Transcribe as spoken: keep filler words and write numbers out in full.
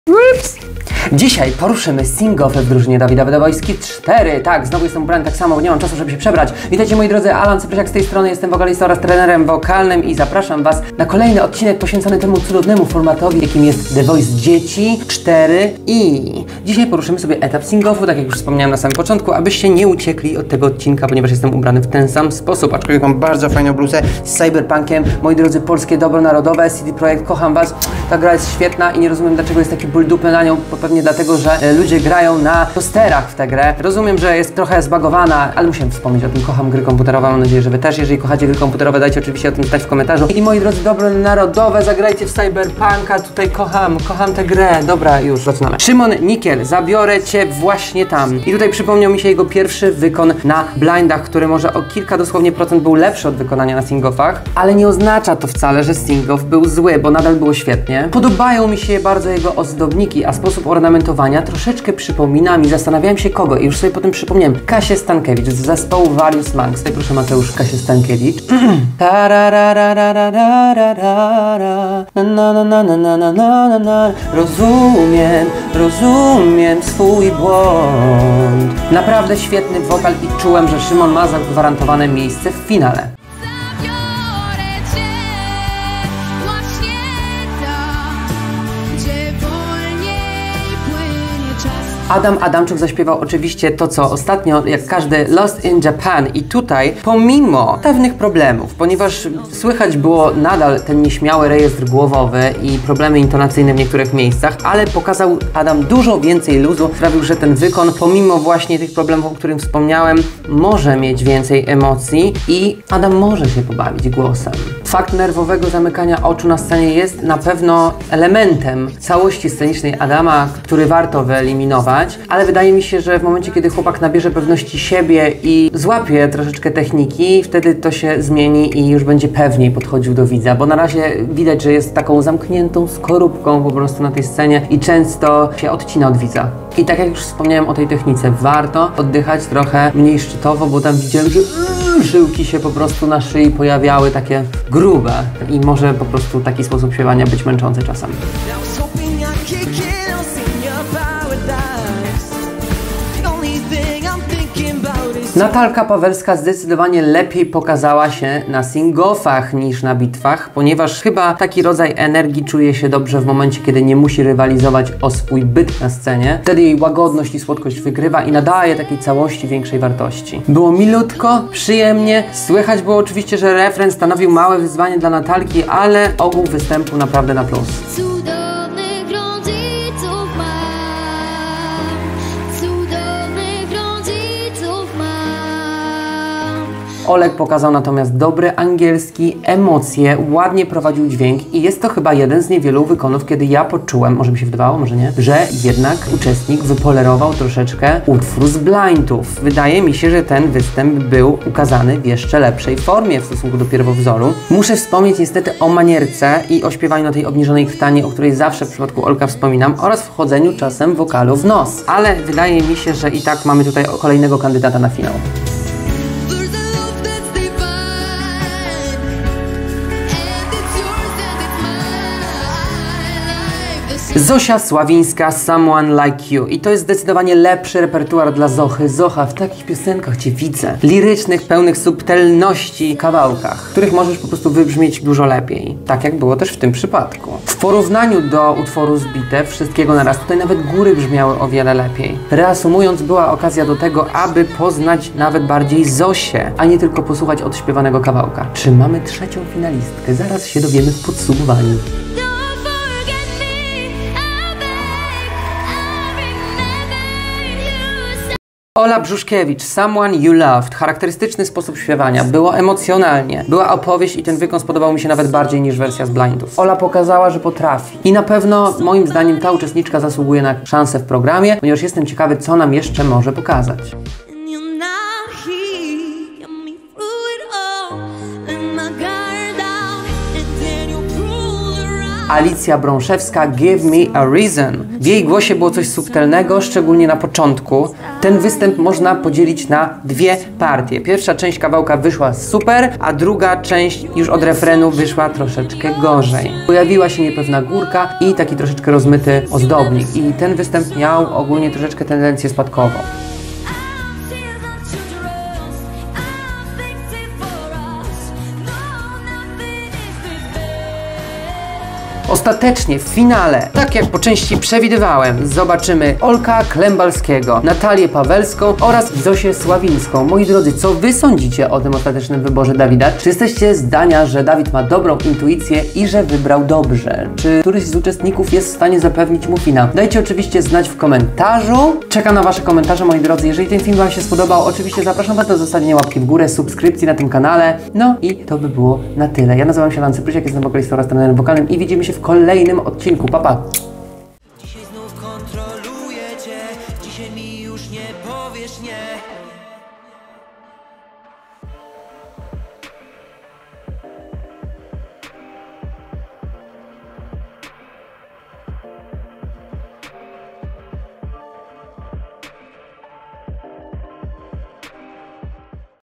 Ups. Dzisiaj poruszymy sing-offy w drużynie Dawida Wydawojski cztery. Tak, znowu jestem ubrany tak samo, bo nie mam czasu, żeby się przebrać. Witajcie moi drodzy, Alan Cyprysiak z tej strony, jestem wokalistą oraz trenerem wokalnym i zapraszam Was na kolejny odcinek poświęcony temu cudownemu formatowi, jakim jest The Voice Dzieci cztery i dzisiaj poruszymy sobie etap sing-offu, tak jak już wspomniałem na samym początku, abyście nie uciekli od tego odcinka, ponieważ jestem ubrany w ten sam sposób, aczkolwiek mam bardzo fajną bluzę z cyberpunkiem. Moi drodzy, polskie dobro narodowe, C D Projekt, kocham Was, ta gra jest świetna i nie rozumiem, dlaczego jest taki ból dupy na nią, pewnie dlatego, że e, ludzie grają na tosterach w tę grę. Rozumiem, że jest trochę zbagowana, ale musiałem wspomnieć o tym, kocham gry komputerowe, mam nadzieję, że Wy też. Jeżeli kochacie gry komputerowe, dajcie oczywiście o tym znać w komentarzu. I moi drodzy, dobro narodowe, zagrajcie w cyberpunka, tutaj kocham, kocham tę grę. Dobra, już zaczynamy. Szymon Nikiel, zabiorę Cię właśnie tam. I tutaj przypomniał mi się jego pierwszy wykon na blindach, który może o kilka dosłownie procent był lepszy od wykonania na sing-offach, ale nie oznacza to wcale, że sing-off był zły, bo nadal było świetnie. Podobają mi się bardzo jego ozdobniki, a sposób ornamentowania troszeczkę przypomina mi, zastanawiałem się kogo i już sobie potem przypomniałem, Kasię Stankiewicz z zespołu Various Monks. Tutaj proszę Mateusz, Kasię Stankiewicz. Rozumiem, rozumiem swój błąd. Naprawdę świetny wokal i czułem, że Szymon ma zagwarantowane miejsce w finale. Adam Adamczuk zaśpiewał oczywiście to, co ostatnio, jak każdy, Lost in Japan i tutaj, pomimo pewnych problemów, ponieważ słychać było nadal ten nieśmiały rejestr głowowy i problemy intonacyjne w niektórych miejscach, ale pokazał Adam dużo więcej luzu, sprawił, że ten wykon, pomimo właśnie tych problemów, o których wspomniałem, może mieć więcej emocji i Adam może się pobawić głosem. Fakt nerwowego zamykania oczu na scenie jest na pewno elementem całości scenicznej Adama, który warto wyeliminować. Ale wydaje mi się, że w momencie, kiedy chłopak nabierze pewności siebie i złapie troszeczkę techniki, wtedy to się zmieni i już będzie pewniej podchodził do widza, bo na razie widać, że jest taką zamkniętą skorupką po prostu na tej scenie i często się odcina od widza. I tak jak już wspomniałem o tej technice, warto oddychać trochę mniej szczytowo, bo tam widziałem, że yy, żyłki się po prostu na szyi pojawiały takie grube i może po prostu taki sposób śpiewania być męczący czasem. Natalka Pawelska zdecydowanie lepiej pokazała się na sing-offach niż na bitwach, ponieważ chyba taki rodzaj energii czuje się dobrze w momencie, kiedy nie musi rywalizować o swój byt na scenie. Wtedy jej łagodność i słodkość wygrywa i nadaje takiej całości większej wartości. Było milutko, przyjemnie, słychać było oczywiście, że refren stanowił małe wyzwanie dla Natalki, ale ogół występu naprawdę na plus. Olek pokazał natomiast dobry angielski, emocje, ładnie prowadził dźwięk i jest to chyba jeden z niewielu wykonów, kiedy ja poczułem, może mi się wydawało, może nie, że jednak uczestnik wypolerował troszeczkę utwór z blindów. Wydaje mi się, że ten występ był ukazany w jeszcze lepszej formie w stosunku do pierwowzoru. Muszę wspomnieć niestety o manierce i o śpiewaniu na tej obniżonej krtani, o której zawsze w przypadku Olka wspominam, oraz wchodzeniu czasem wokalu w nos. Ale wydaje mi się, że i tak mamy tutaj kolejnego kandydata na finał. Zosia Sławińska, Someone Like You. I to jest zdecydowanie lepszy repertuar dla Zochy. Zocha, w takich piosenkach Cię widzę. Lirycznych, pełnych subtelności kawałkach, których możesz po prostu wybrzmieć dużo lepiej. Tak jak było też w tym przypadku. W porównaniu do utworu Zbite, Wszystkiego naraz, tutaj nawet góry brzmiały o wiele lepiej. Reasumując, była okazja do tego, aby poznać nawet bardziej Zosię, a nie tylko posłuchać odśpiewanego kawałka. Czy mamy trzecią finalistkę? Zaraz się dowiemy w podsumowaniu. Ola Brzuszkiewicz, Someone You Loved. Charakterystyczny sposób śpiewania. Było emocjonalnie. Była opowieść i ten wykon spodobał mi się nawet bardziej niż wersja z blindów. Ola pokazała, że potrafi. I na pewno, moim zdaniem, ta uczestniczka zasługuje na szansę w programie, ponieważ jestem ciekawy, co nam jeszcze może pokazać. Alicja Brączewska, Give Me a Reason. W jej głosie było coś subtelnego, szczególnie na początku. Ten występ można podzielić na dwie partie. Pierwsza część kawałka wyszła super, a druga część już od refrenu wyszła troszeczkę gorzej. Pojawiła się niepewna górka i taki troszeczkę rozmyty ozdobnik. I ten występ miał ogólnie troszeczkę tendencję spadkową. Ostatecznie w finale, tak jak po części przewidywałem, zobaczymy Olka Klembalskiego, Natalię Pawelską oraz Zosię Sławińską. Moi drodzy, co wy sądzicie o tym ostatecznym wyborze Dawida? Czy jesteście zdania, że Dawid ma dobrą intuicję i że wybrał dobrze? Czy któryś z uczestników jest w stanie zapewnić mu finał? Dajcie oczywiście znać w komentarzu. Czekam na wasze komentarze, moi drodzy. Jeżeli ten film wam się spodobał, oczywiście zapraszam was do zostawienia łapki w górę, subskrypcji na tym kanale. No i to by było na tyle. Ja nazywam się Alan Cyprysiak, jestem wokalistą oraz trenerem wokalnym i widzimy się w kolejnym odcinku. Pa, pa! Dzisiaj znów kontroluję cię, dzisiaj mi już nie powiesz nie.